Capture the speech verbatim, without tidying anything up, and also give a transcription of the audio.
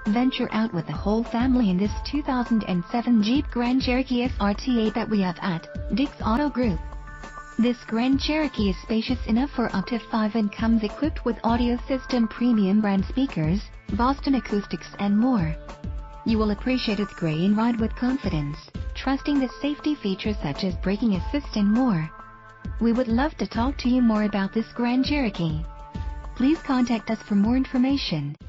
Venture out with the whole family in this two thousand seven Jeep Grand Cherokee S R T A that we have at Dick's Auto Group. This Grand Cherokee is spacious enough for up to five and comes equipped with audio system, premium brand speakers, Boston acoustics and more. You will appreciate its gray and ride with confidence, trusting the safety features such as braking assist and more. We would love to talk to you more about this Grand Cherokee. Please contact us for more information.